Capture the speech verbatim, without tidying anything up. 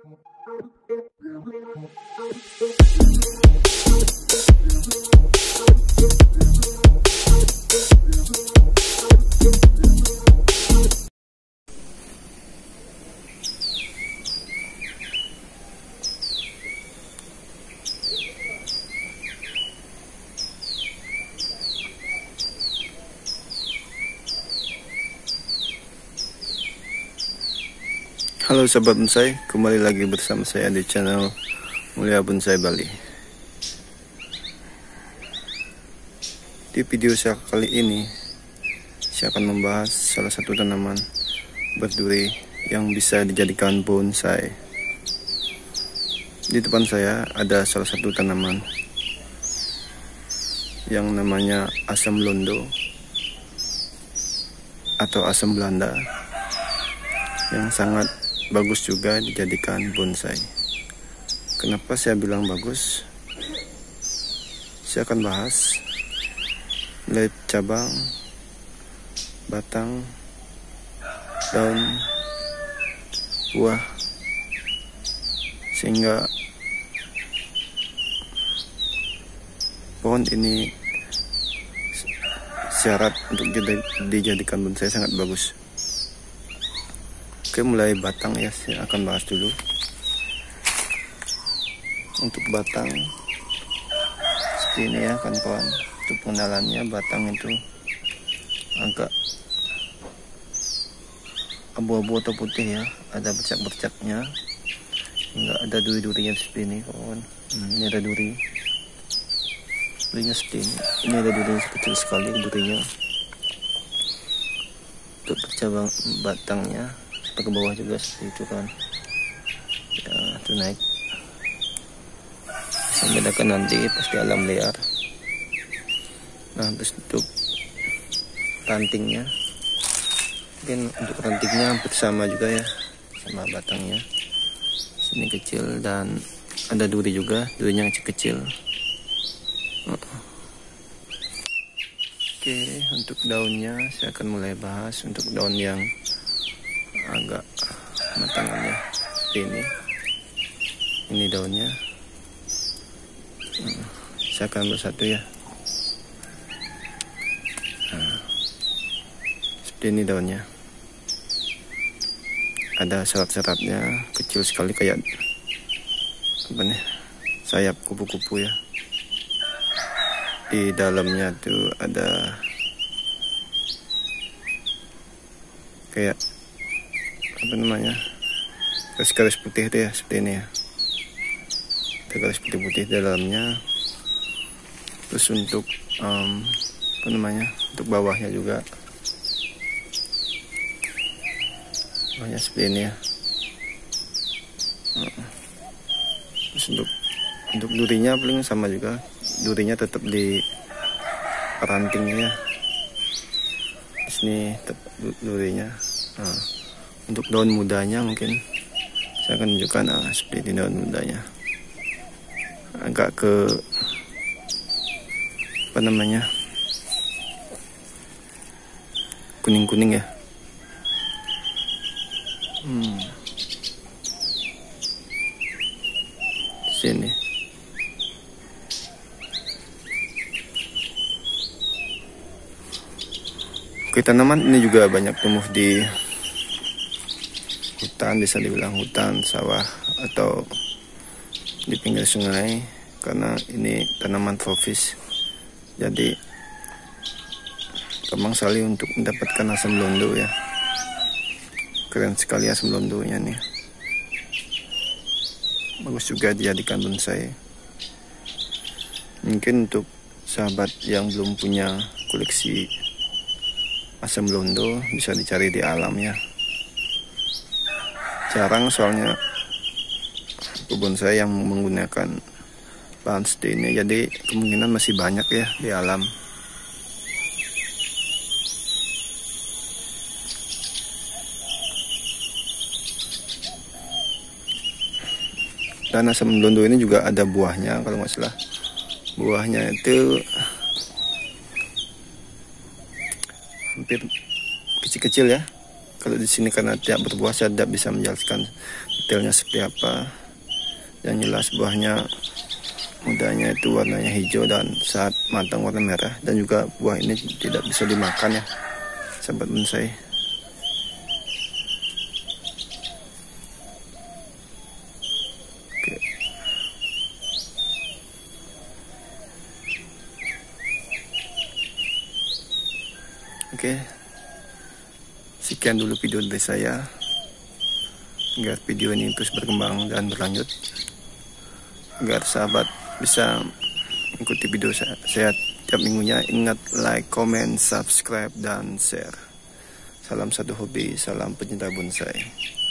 Halo sahabat bonsai, kembali lagi bersama saya di channel Mulia Bonsai Bali. Di video saya kali ini, saya akan membahas salah satu tanaman berduri yang bisa dijadikan bonsai. Di depan saya ada salah satu tanaman yang namanya asam londo atau asam Belanda, yang sangat bagus juga dijadikan bonsai. Kenapa saya bilang bagus? Saya akan bahas mulai cabang, batang, daun, buah, sehingga pohon ini syarat untuk dijadikan bonsai sangat bagus. Oke, mulai batang ya, saya akan bahas dulu. Untuk batang seperti ini ya kawan-kawan. Untuk pengenalannya, batang itu agak abu-abu atau putih ya, ada bercak-bercaknya, hingga ada duri-durinya seperti ini kawan. Hmm, ini ada duri, durinya seperti ini. Ini ada durinya kecil sekali durinya. Untuk bercabang batangnya ke bawah juga seperti itu kan ya, itu naik. Saya bedakan nanti pasti alam liar. Nah, terus untuk rantingnya, mungkin untuk rantingnya hampir sama juga ya, sama batangnya. Sini kecil dan ada duri juga, durinya kecil-kecil. Oke, untuk daunnya saya akan mulai bahas. Untuk daun yang agak matangannya seperti ini, ini daunnya. hmm, saya akan ambil satu ya. Nah, seperti ini daunnya, ada serat-seratnya kecil sekali kayak apa nih, sayap kupu-kupu ya. Di dalamnya tuh ada kayak apa namanya, garis-garis putih itu ya, seperti ini ya, ada garis putih-putih di dalamnya. Terus untuk um, apa namanya, untuk bawahnya juga, bawahnya seperti ini ya. Terus untuk untuk durinya paling sama juga, durinya tetap di rantingnya ya, di sini tetap durinya. Nah, untuk daun mudanya mungkin saya akan tunjukkan. Nah, seperti ini daun mudanya, agak ke apa namanya, kuning-kuning ya. Hmm. Sini. Oke, tanaman ini juga banyak tumbuh di hutan, bisa dibilang hutan, sawah, atau di pinggir sungai, karena ini tanaman tropis. Jadi gampang sekali untuk mendapatkan asam londo ya. Keren sekali asam londonya nih. Bagus juga dijadikan bonsai. Mungkin untuk sahabat yang belum punya koleksi asam londo, bisa dicari di alam ya. Jarang soalnya bonsai yang menggunakan bahan seperti ini, jadi kemungkinan masih banyak ya di alam. Dan asam londo ini juga ada buahnya kalau nggak salah. Buahnya itu hampir kecil-kecil ya, Kalau di sini karena tidak berbuah, saya tidak bisa menjelaskan detailnya seperti apa. Yang jelas buahnya mudanya itu warnanya hijau dan saat matang warna merah, dan juga buah ini tidak bisa dimakan ya sahabat bonsai. Oke. Oke. Sekian dulu video dari saya. Agar video ini terus berkembang dan berlanjut, agar sahabat bisa mengikuti video saya, saya tiap minggunya. Ingat like, comment, subscribe, dan share. Salam satu hobi, salam pencinta bonsai.